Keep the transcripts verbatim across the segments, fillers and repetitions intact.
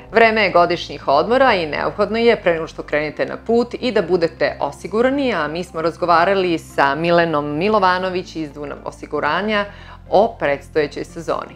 Vreme je godišnjih odmora i neophodno je pre nego što krenete na put i da budete osigurani, a mi smo razgovarali sa Milenom Milovanović iz Dunav osiguranja o predstojećoj sezoni.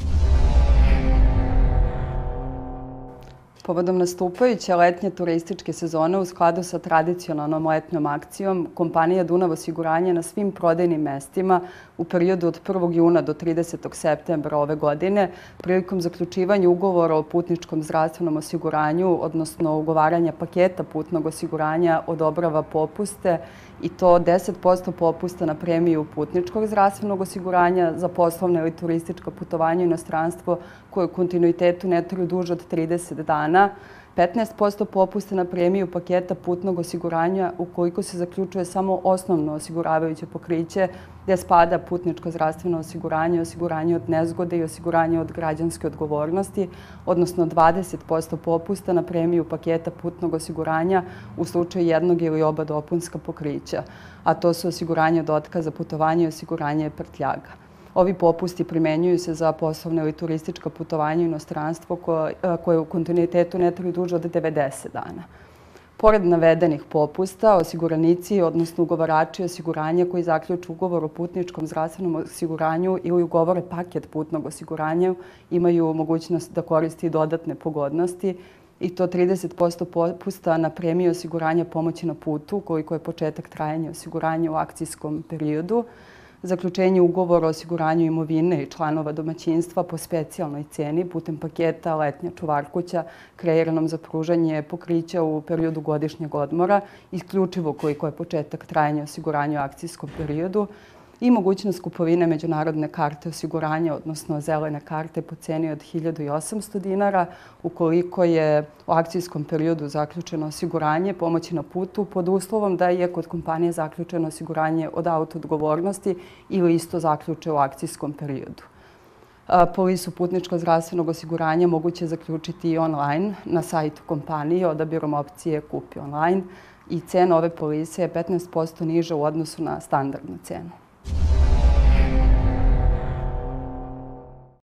Povodom nastupajuće letnje turističke sezone u skladu sa tradicionalnom letnjom akcijom, kompanija Dunav osiguranje na svim prodajnim mestima u periodu od prvog juna do tridesetog septembra ove godine prilikom zaključivanja ugovora o putničkom zdravstvenom osiguranju, odnosno ugovaranja paketa putnog osiguranja, odobrava popuste i to deset posto popusta na premiju putničkog zdravstvenog osiguranja za poslovne ili turistička putovanja u inostranstvo koje u kontinuitetu ne traju duže od trideset dana, petnaest posto popusta na premiju paketa putnog osiguranja ukoliko se zaključuje samo osnovno osiguravajuće pokriće gde spada putničko zdravstveno osiguranje, osiguranje od nezgode i osiguranje od građanske odgovornosti, odnosno dvadeset posto popusta na premiju paketa putnog osiguranja u slučaju jednog ili oba dopunska pokrića, a to su osiguranje od otkaza putovanja i osiguranje prtljaga. Ovi popusti primenjuju se za poslovne ili turistička putovanja u inostranstvo koje u kontinuitetu ne traju duže od devedeset dana. Pored navedenih popusta, osiguranici, odnosno ugovarači osiguranja koji zaključu ugovor o putničkom zdravstvenom osiguranju ili ugovore paket putnog osiguranja imaju mogućnost da koristi dodatne pogodnosti i to trideset posto popusta na premiju osiguranja pomoći na putu, koliko je početak trajanja osiguranja u akcijskom periodu, zaključenje ugovora o osiguranju imovine i članova domaćinstva po specijalnoj ceni putem paketa letnja čuvarkuća kreiranom za pružanje pokrića u periodu godišnjeg odmora, isključivo koliko je početak trajanja osiguranja u akcijskom periodu, i mogućnost kupovine međunarodne karte osiguranja, odnosno zelene karte po ceni od hiljadu osamsto dinara, ukoliko je u akcijskom periodu zaključeno osiguranje pomoći na putu pod uslovom da je kod kompanije zaključeno osiguranje od auto odgovornosti ili isto zaključe u akcijskom periodu. Polisu putničko zdravstvenog osiguranja moguće zaključiti i online na sajtu kompanije odabirom opcije Kupi online i cena ove polise je petnaest posto niža u odnosu na standardnu cenu.